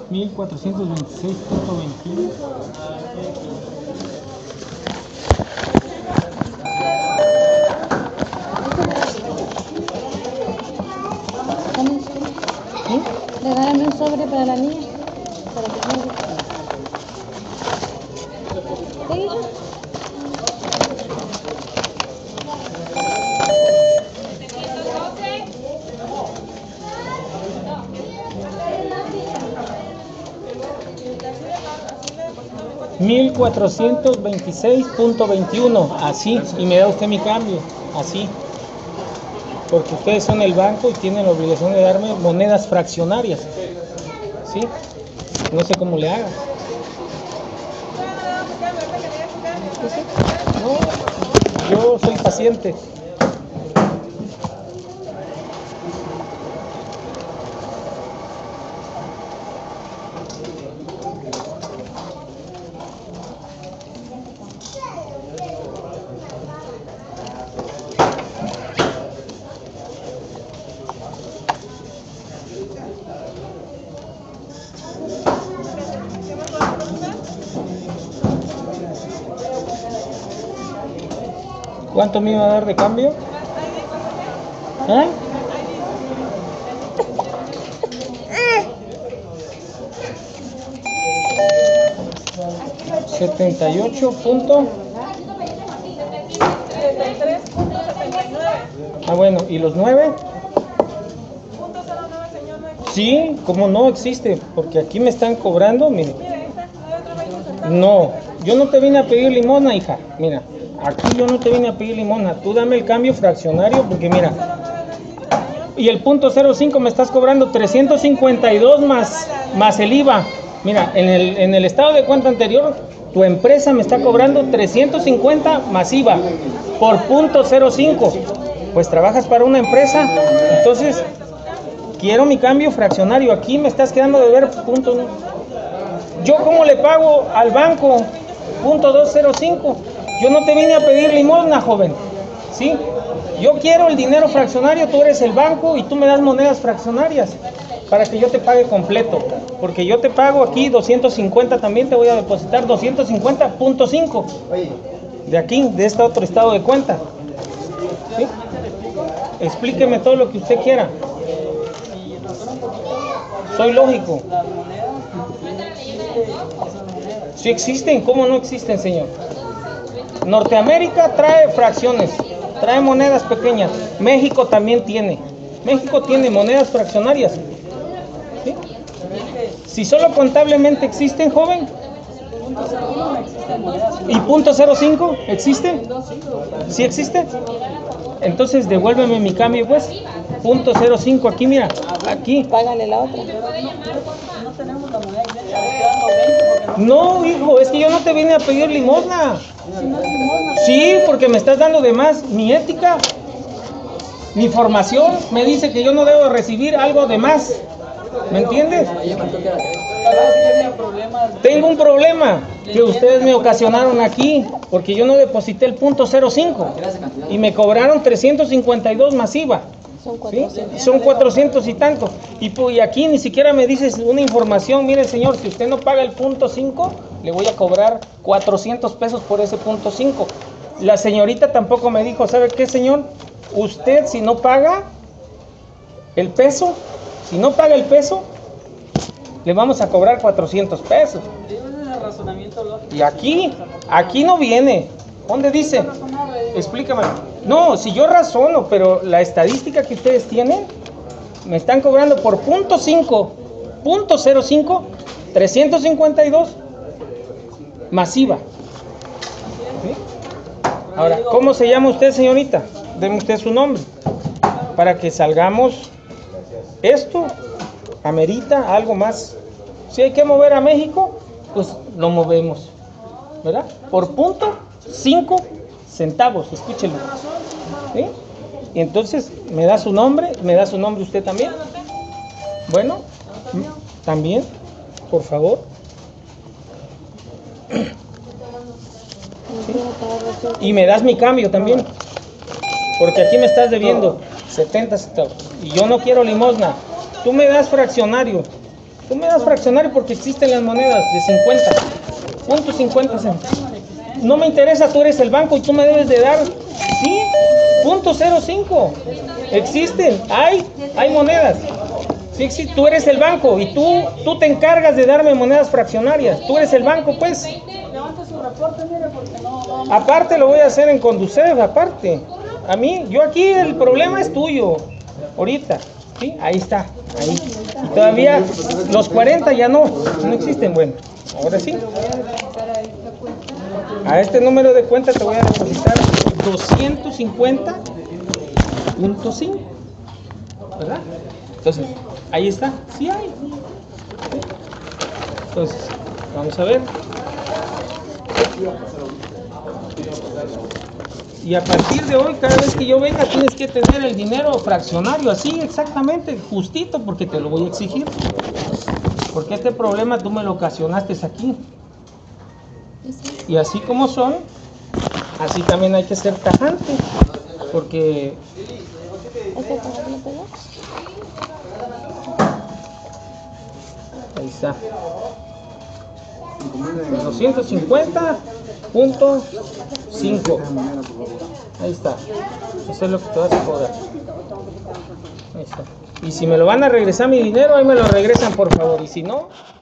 1426.21. ¿Sí? Regálame un sobre para la niña. Para que no... ¿Sí, hija? $1,426.21, así, y me da usted mi cambio, así, porque ustedes son el banco y tienen la obligación de darme monedas fraccionarias, ¿sí? No sé cómo le haga. No, yo soy paciente. ¿Cuánto me iba a dar de cambio? ¿Eh? $78. Ah, bueno, ¿y los 9? Sí, como no existe, porque aquí me están cobrando, mire. No, yo no te vine a pedir limosna, hija, mira. Aquí yo no te vine a pedir limosna, tú dame el cambio fraccionario, porque mira, y el punto 05 me estás cobrando 352 más el IVA. Mira, en el estado de cuenta anterior, tu empresa me está cobrando 350 más IVA por punto 05. Pues trabajas para una empresa, entonces quiero mi cambio fraccionario. Aquí me estás quedando de ver punto. Yo cómo le pago al banco punto 205. Yo no te vine a pedir limosna, joven, ¿sí? Yo quiero el dinero fraccionario, tú eres el banco y tú me das monedas fraccionarias para que yo te pague completo. Porque yo te pago aquí 250, también te voy a depositar 250.5 de aquí, de este otro estado de cuenta. ¿Sí? Explíqueme todo lo que usted quiera. Soy lógico. ¿Sí existen? ¿Cómo no existen, señor? Norteamérica trae fracciones, trae monedas pequeñas. México también tiene. México tiene monedas fraccionarias. ¿Sí? Si solo contablemente existen, joven. ¿Y punto 05 existe? ¿Sí existe? Entonces devuélveme mi cambio, pues. Punto 05 aquí, mira. Aquí. Págale la otra. No, hijo, es que yo no te vine a pedir limosna. Sí, porque me estás dando de más. Mi ética, mi formación me dice que yo no debo recibir algo de más. ¿Me entiendes? Tengo un problema que ustedes me ocasionaron aquí, porque yo no deposité el punto 05 y me cobraron 352 más IVA. ¿Sí? Son 400 y tanto. Y aquí ni siquiera me dices una información. Mire, señor, si usted no paga el punto 5, le voy a cobrar 400 pesos por ese punto 5. La señorita tampoco me dijo, ¿sabe qué, señor? Usted, si no paga el peso, le vamos a cobrar 400 pesos. Y aquí no viene. ¿Dónde dice? Explícame. No, si yo razono, pero la estadística que ustedes tienen, me están cobrando por punto 5, punto 05, 352 masiva. ¿Sí? Ahora, ¿cómo se llama usted, señorita? Deme usted su nombre, para que salgamos. Esto amerita algo más. Si hay que mover a México, pues lo movemos, ¿verdad? Por punto 5 centavos, escúchelo. ¿Sí? Y entonces me da su nombre usted también. Bueno, también, por favor. ¿Sí? Y me das mi cambio también, porque aquí me estás debiendo 70 centavos y yo no quiero limosna. Tú me das fraccionario, Tú me das fraccionario porque existen las monedas de 50. Punto 50 centavos. No me interesa, tú eres el banco y tú me debes de dar, sí, punto 05. Existen, hay monedas. Sí, sí, tú eres el banco y tú te encargas de darme monedas fraccionarias. Tú eres el banco, pues. Aparte lo voy a hacer en Conducef, aparte. A mí, yo aquí el problema es tuyo. Ahorita, ¿sí? Ahí está, ahí. Y todavía los 40 ya no existen. Bueno, ahora sí. A este número de cuenta te voy a depositar 250.5, ¿verdad? Entonces, ahí está, sí hay. Entonces, vamos a ver. Y a partir de hoy, cada vez que yo venga, tienes que tener el dinero fraccionario, así exactamente, justito, porque te lo voy a exigir. Porque este problema tú me lo ocasionaste aquí. Y así como son, así también hay que ser tajante, porque ahí está. 250.5. Ahí está. Eso es lo que te vas a cobrar. Ahí está. Y si me lo van a regresar mi dinero, ahí me lo regresan, por favor. Y si no,